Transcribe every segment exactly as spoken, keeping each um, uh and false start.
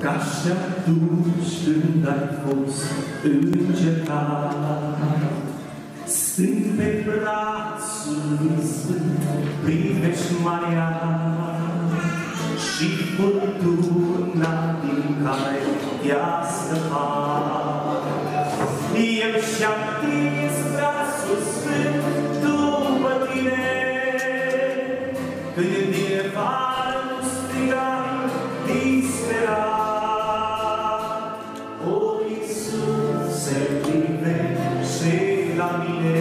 Ca și atunci când ai fost încercat, stând pe brațul lui Sfânt, privești Maria și furtuna din care te-a scăpat. El și-a întins brațul sfânt după tine, când din val strigai disperat. O, Iisuse, privește la mine,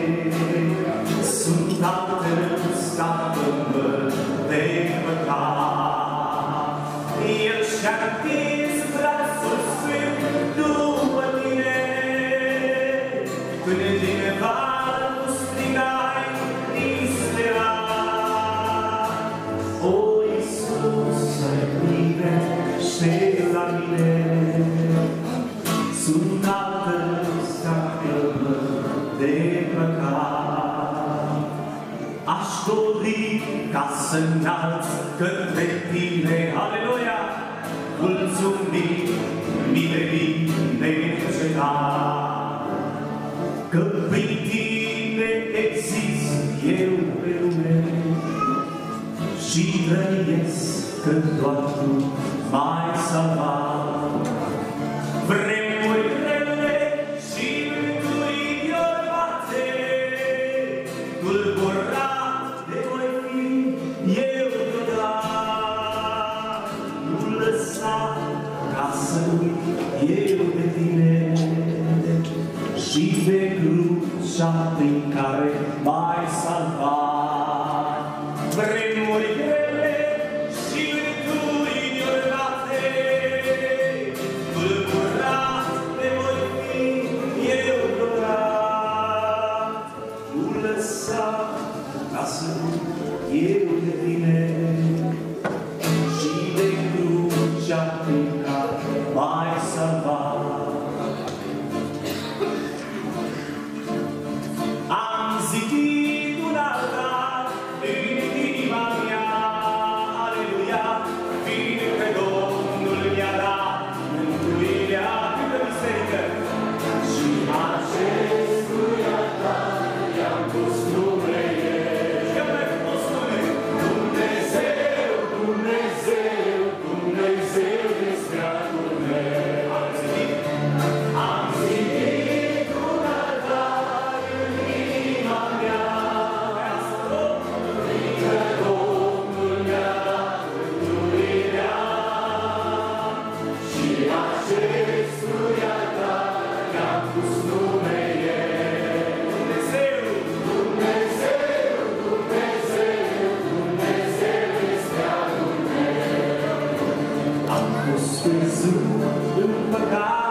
sunt Tatăl, scapă-mă de păcat. El și-a întins brațul sfânt după tine, când din val strigai disperat. O, Iisuse, privește la mine, sunt Tatăl, scapă-mă de păcat. Aș dori ca să-nalți către tine, aleluia, mulțumim, mii de bine cedat, că prin tine exist eu pe lume și trăiesc că doar tu m-ai salvat. Vremuri grele și vânturi iorvate, tulburat de voi fi eu deodată. Nu lăsa ca să uit eu de tine și de crucea prin care m-ai salvat. Vremuri grele și vânturi iorvate, tulburat de voi fi eu deodată. Nu lăsa ca să uit eu de tine și de crucea prin care m-ai salvat. Am zidit un altar în inima mea, aleluia, fiindcă Domnul mi-a dat mântuirea câtă biserică. Și acestui altar i-am pus numele. Și că mi-ai pus numele Dumnezeu, Dumnezeu, Dumnezeu din stratul meu. Am zidit, am zidit un altar în inima mea, fiindcă Domnul mi-a dat mântuirea. Și acestui altar i-am pus numele Dumnezeu, Dumnezeu, Dumnezeu, Dumnezeu este al meu. Am fost căzut în păcat,